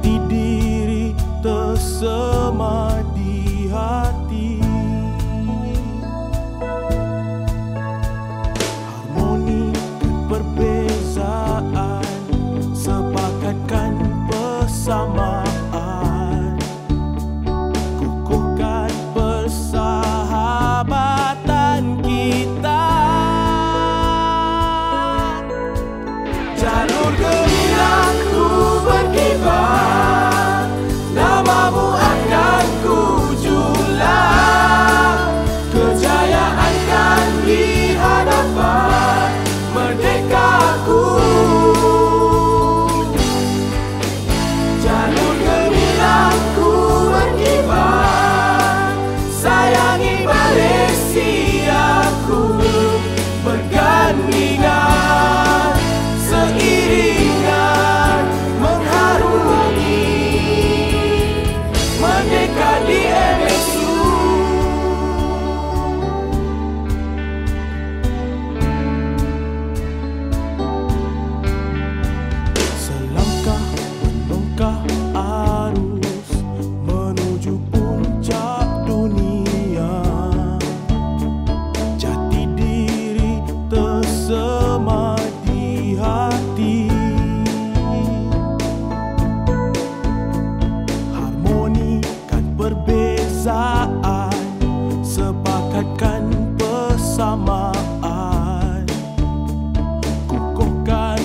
jati diri tersema di hati. Harmonikan perbezaan, sepakatkan persamaan, kukuhkan persahabatan kita. Jalur gemilangku berkibar, namamu akan ku julang, kejayaan kan di hadapan Merdekaku. Jalur gemilangku berkibar, sayangi Malaysiaku, bergandingan seiringan mengharungi Merdeka di MSU. Selangkah menongkah arus menuju puncak dunia, jati diri tersema di hati. Harmonikan perbezaan, sepakatkan persamaan, kukuhkan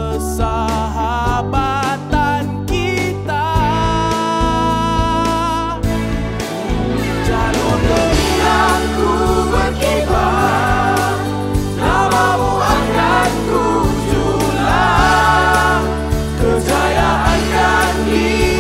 persahabatan kita. Jalur gemilangku berkibar, namamu akan ku julang, kejayaan kan di